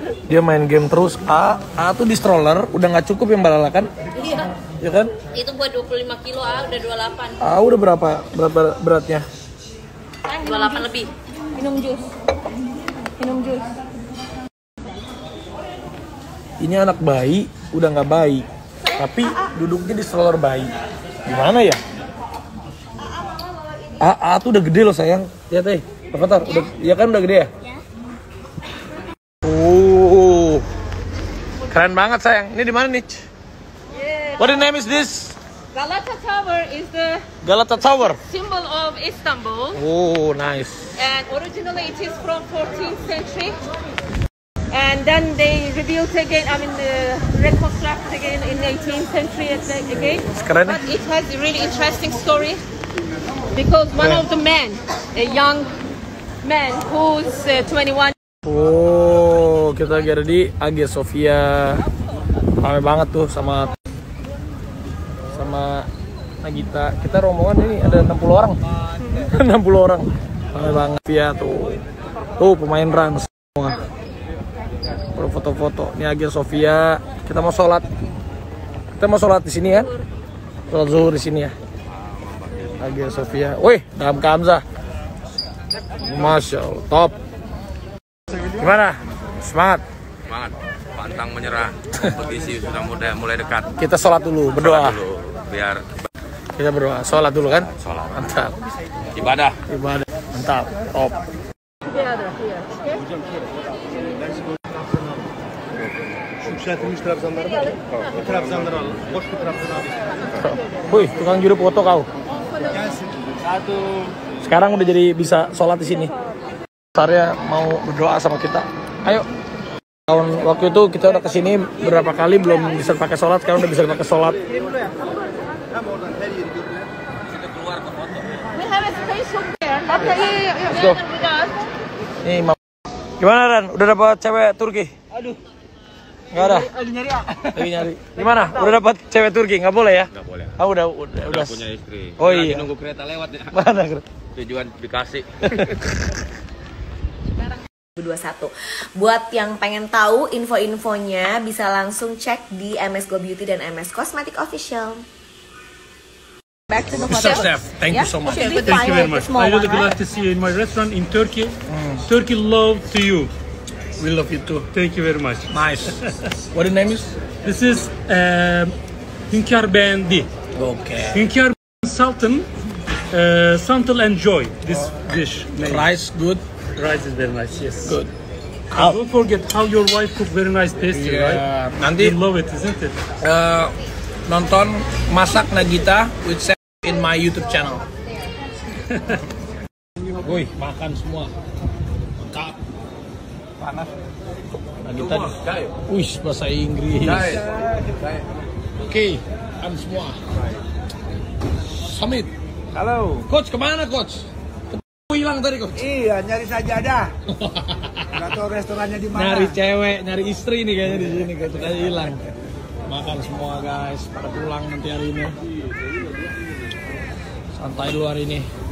Dia main game terus. A tuh di stroller udah nggak cukup yang balala kan? Iya. Ya kan? Itu buat 25 kilo, udah 28. Udah berapa beratnya? 28 lebih. Minum jus. Ini anak bayi udah nggak bayi, tapi duduknya di stroller bayi. Gimana ya? A tuh udah gede loh sayang. Lihat deh, Avatar udah, ya kan udah gede ya? Keren banget sayang. Ini di mana nih? What the name is this? Galata Tower is the Galata Tower. symbol of Istanbul. Oh, nice. And originally it is from 14th century. And then they rebuilt again, reconstructed again in 18th century again. Keren. But it has a really interesting story. Because one of the men, a young man who's 21. Oh, kita lagi ada di Hagia Sophia. Ramai banget tuh sama Nagita. Kita rombongan ini ada 60 orang. 60 orang. Ramai banget. Via tuh. Tuh pemain Rans semua. Foto-foto. Ini Hagia Sophia. Kita mau sholat. Di sini ya. Sholat zuhur di sini ya. Hagia Sophia. Wih, Dam Kamza. Masya Allah, top. Gimana? Semangat? Semangat, pantang menyerah. Kompetisi sudah mulai dekat. Kita sholat dulu, berdoa. Sholat dulu, biar kita berdoa, sholat dulu kan? sholat. Mantap. Ibadah. Mantap, top. Wih, tukang juru foto kau. Sekarang udah jadi bisa sholat di sini. Sarya mau berdoa sama kita. Ayo. Waktu itu kita udah kesini berapa kali belum bisa pakai sholat, sekarang udah bisa pakai sholat. Let's go. Nih, gimana Ran? Udah dapat cewek Turki? Aduh. Nggak ada. Lagi nyari. Gimana? Udah dapat cewek Turki? Nggak boleh ya? Nggak boleh. Udah Punya istri. Oh Lagi iya. nunggu kereta lewat nih. Mana kereta? Tujuan dikasih. 2021. Buat yang pengen tahu info-infonya bisa langsung cek di MS Go Beauty dan MS Cosmetic Official. Back to the Mr. hotel. Chef, thank you so much. Should be Thank you fine very with much. the small I really one, glad right? to see you in my restaurant in Turkey. Turkey love to you. We love you too. Thank you very much. Nice. What the name is? This is Hünkar Beğendi. Okay. Hünkar Sultan enjoy this dish. Rice good. Rice is very nice. Yes. Good. And don't forget how your wife cook very nice pastry, right? Nanti You love it, isn't it? nonton masak Nagita with Chef in my YouTube channel. Woi, makan semua. Mantap. Panas. Nagita. Wih, bahasa Inggris. Oke, makan semua. Samit. Halo. Coach, kemana coach? Hilang tadi coach. Iya, nyari sajadah. Gak tau restorannya di mana. Nyari cewek, nyari istri nih kayaknya di sini coach. Tadi hilang. Makan semua guys, pada pulang nanti hari ini. Santai dulu hari ini.